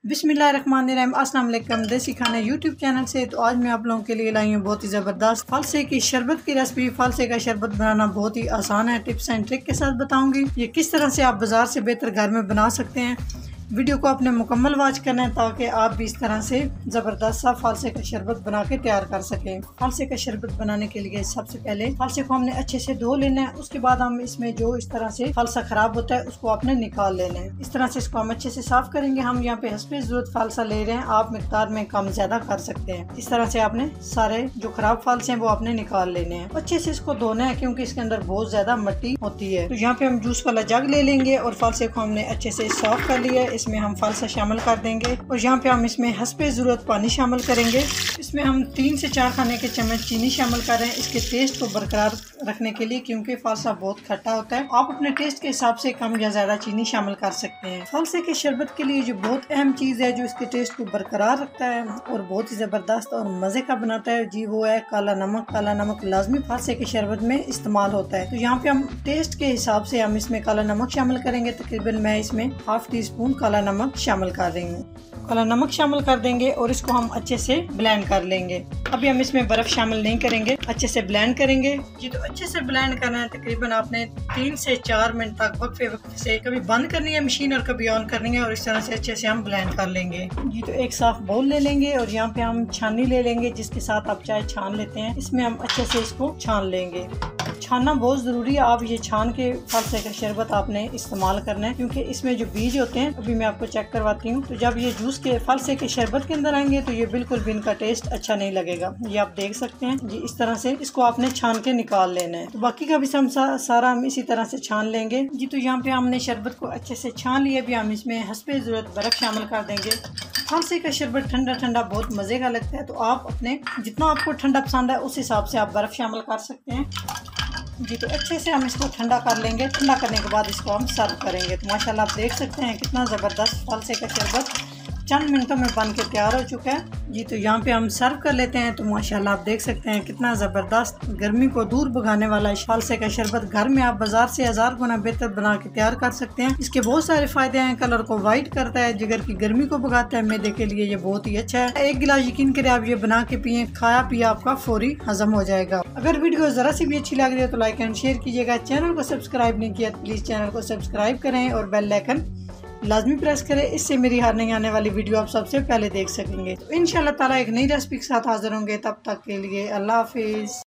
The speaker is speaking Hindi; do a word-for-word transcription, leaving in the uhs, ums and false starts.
बिस्मिल्लाहिर्रहमानिर्रहीम, अस्सलाम वालेकुम। देसी खाना यूट्यूब चैनल से। तो आज मैं आप लोगों के लिए लाई हूँ बहुत ही ज़बरदस्त फालसे की शरबत की रेसिपी। फालसे का शरबत बनाना बहुत ही आसान है, टिप्स एंड ट्रिक के साथ बताऊंगी ये किस तरह से आप बाजार से बेहतर घर में बना सकते हैं। वीडियो को आपने मुकम्मल वॉच करना है ताकि आप भी इस तरह से ज़बरदस्त सा फालसे का शरबत बना के तैयार कर सकें। फालसे का शरबत बनाने के लिए सबसे पहले फालसे को हमने अच्छे से धो लेना है। उसके बाद हम इसमें जो इस तरह से फालसा खराब होता है उसको आपने निकाल लेना है। इस तरह से इसको हम अच्छे से साफ करेंगे। हम यहाँ पे हस्बे ज़रूरत फालसा ले रहे हैं, आप मिकदार में कम ज्यादा कर सकते हैं। इस तरह से आपने सारे जो खराब फालसे हैं वो आपने निकाल लेने हैं। अच्छे से इसको धोना है क्योंकि इसके अंदर बहुत ज्यादा मिट्टी होती है। तो यहाँ पे हम जूस वाला जग ले लेंगे और फालसे को हमने अच्छे से साफ कर लिया है। इसमें हम फालसा शामिल कर देंगे और यहाँ पे हम इसमें हस्बे ज़रूरत पानी शामिल करेंगे। इसमें हम तीन से चार खाने के चम्मच चीनी शामिल कर रहे हैं इसके टेस्ट को बरकरार रखने के लिए, क्योंकि फालसा बहुत खट्टा होता है। आप अपने टेस्ट के हिसाब से कम या ज्यादा चीनी शामिल कर सकते हैं। फालसे के शरबत के लिए जो बहुत अहम चीज है जो इसके टेस्ट को बरकरार रखता है और बहुत ही जबरदस्त और मजे का बनाता है जी, वो है काला नमक। काला नमक लाजमी फालसे के शरबत में इस्तेमाल होता है। तो यहाँ पे हम टेस्ट के हिसाब से हम इसमें काला नमक शामिल करेंगे। तकरीबन मैं इसमें हाफ टी स्पून काला नमक शामिल कर रही हूँ। काला नमक शामिल कर देंगे और इसको हम अच्छे से ब्लेंड कर लेंगे। अभी हम इसमें बर्फ शामिल नहीं करेंगे, अच्छे से ब्लेंड करेंगे जी। तो अच्छे से ब्लेंड करना है। तकरीबन आपने तीन से चार मिनट तक वक्फे वक्फे से कभी बंद करनी है मशीन और कभी ऑन करनी है और इस तरह से अच्छे से हम ब्लेंड कर लेंगे जी। तो एक साफ बाउल ले लेंगे और यहाँ पे हम छानी ले लेंगे जिसके साथ आप चाय छान लेते हैं। इसमें हम अच्छे से इसको छान लेंगे। छानना बहुत ज़रूरी है। आप ये छान के फालसे का शरबत आपने इस्तेमाल करना है क्योंकि इसमें जो बीज होते हैं, अभी मैं आपको चेक करवाती हूँ। तो जब ये जूस के फालसे के शरबत के अंदर आएंगे तो ये बिल्कुल भी इनका टेस्ट अच्छा नहीं लगेगा। ये आप देख सकते हैं जी। इस तरह से इसको आपने छान के निकाल लेना है। तो बाकी का भी हम सा, सारा हम इसी तरह से छान लेंगे जी। तो यहाँ पे हमने शरबत को अच्छे से छान लिया। भी हम इसमें हस्बे ज़रूरत बर्फ शामिल कर देंगे। फालसे का शरबत ठंडा ठंडा बहुत मज़े का लगता है। तो आप अपने जितना आपको ठंडा पसंद है उस हिसाब से आप बर्फ शामिल कर सकते हैं जी। तो अच्छे से हम इसको ठंडा कर लेंगे। ठंडा करने के बाद इसको हम सर्व करेंगे। तो माशाल्लाह आप देख सकते हैं कितना ज़बरदस्त फालसे का शरबत चंद मिनटों में बन के तैयार हो चुका है जी। तो यहाँ पे हम सर्व कर लेते हैं। तो माशाल्लाह आप देख सकते हैं कितना ज़बरदस्त गर्मी को दूर भगाने वाला फालसे का शरबत घर में आप बाजार से हजार गुना बेहतर बना के तैयार कर सकते हैं। इसके बहुत सारे फायदे हैं। कलर को वाइट करता है, जिगर की गर्मी को भगाता है, मैदे के लिए ये बहुत ही अच्छा है। एक गिलास यकीन करें आप ये बना के पिए, खाया पिया आपका फौरी हजम हो जाएगा। अगर वीडियो जरा सी भी अच्छी लग रही है तो लाइक एंड शेयर कीजिएगा। चैनल को सब्सक्राइब नहीं किया तो प्लीज चैनल को सब्सक्राइब करें और बेल आइकन लाजमी प्रेस करें। इससे मेरी हर नई आने वाली वीडियो आप सबसे पहले देख सकेंगे। तो इंशाल्लाह ताला एक नई रेसिपी के साथ हाजिर होंगे। तब तक के लिए अल्लाह हाफिज।